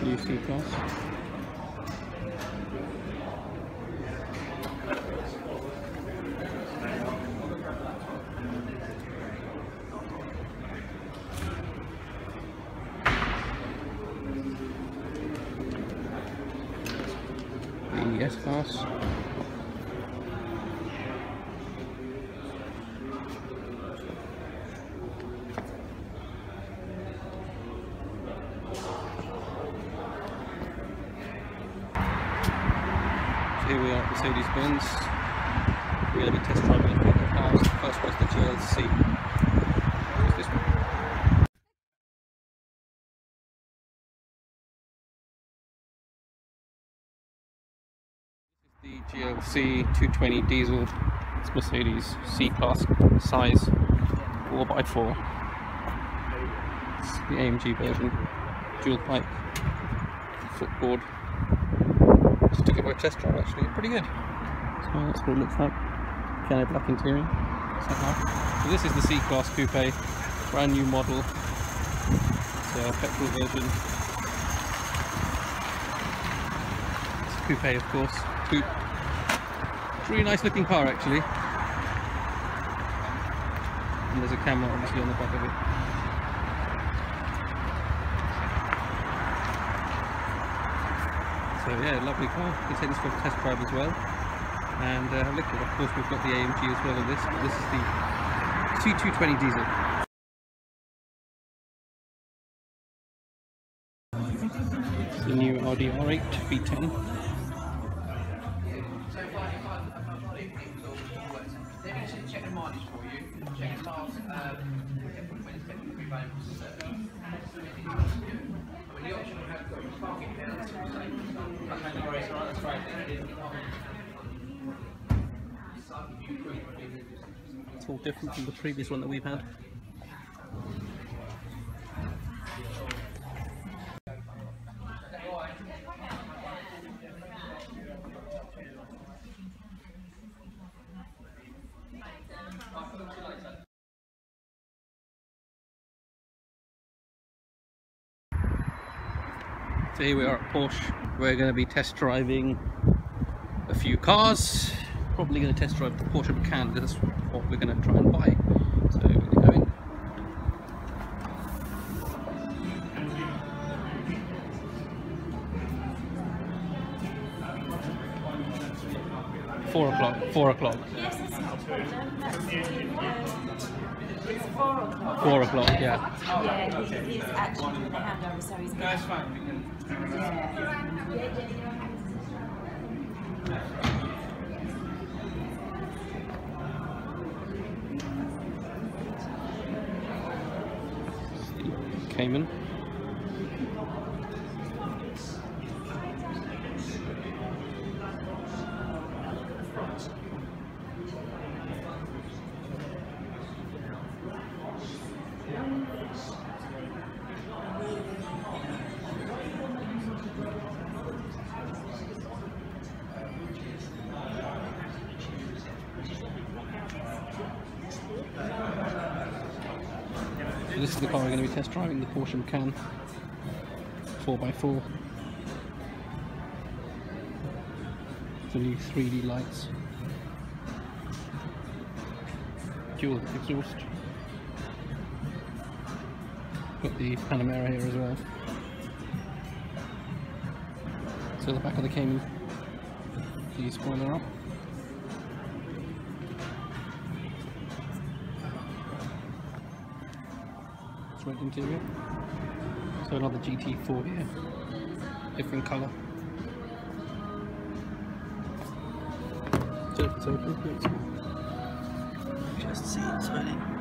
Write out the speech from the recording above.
New C-Class. The S-Class. Here we are at Mercedes-Benz. We're going to be test driving a couple of cars. The first was the GLC. What's this one? This is the GLC 220 diesel. It's Mercedes C-Class size 4x4. It's the AMG version. Dual pipe footboard. Just took it for a test drive actually, pretty good. So that's what it looks like. Piano black interior. So this is the C-Class Coupe, brand new model. It's a petrol version. It's a coupe of course, coupe. It's a really nice looking car actually. And there's a camera obviously on the back of it. So yeah, lovely car. You can take this for a test drive as well. And look, of course we've got the AMG as well on this, but this is the C220 diesel. It's the new Audi R8 V10. It's all different from the previous one that we've had. So here we are at Porsche. We're going to be test driving a few cars. Probably going to test drive the Porsche Macan because that's what we're going to try and buy. So we're going to go in. Four o'clock. Yes, that's not a problem. It's 4 o'clock. 4 o'clock, yeah. Yeah, he's actually doing the handover, so he's going to... That's fine. Cayman. So this is the car we're going to be test driving, the Porsche Macan 4x4. The new 3D lights, dual exhaust. Got the Panamera here as well. So the back of the Cayman, the spoiler up. Red interior. So another GT4 here, different colour. So it's open, just see it's running.